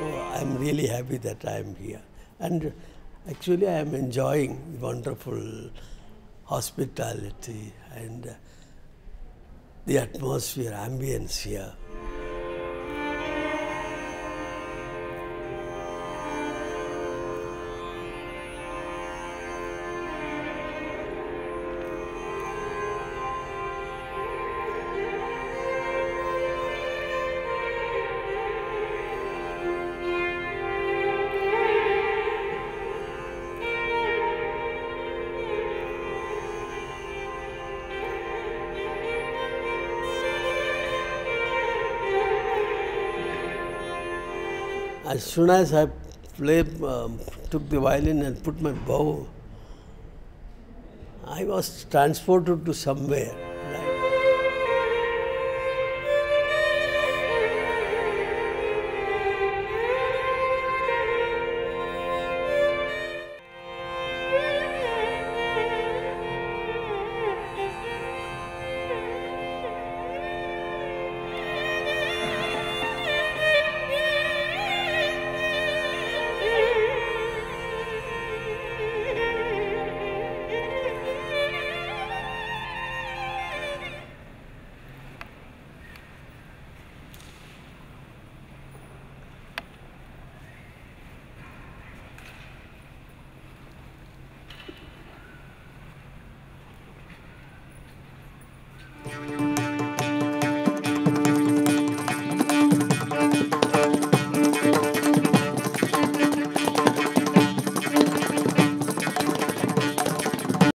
So I'm really happy that I'm here. And actually I am enjoying wonderful hospitality and the atmosphere, ambience here. As soon as I took the violin and put my bow, I was transported to somewhere.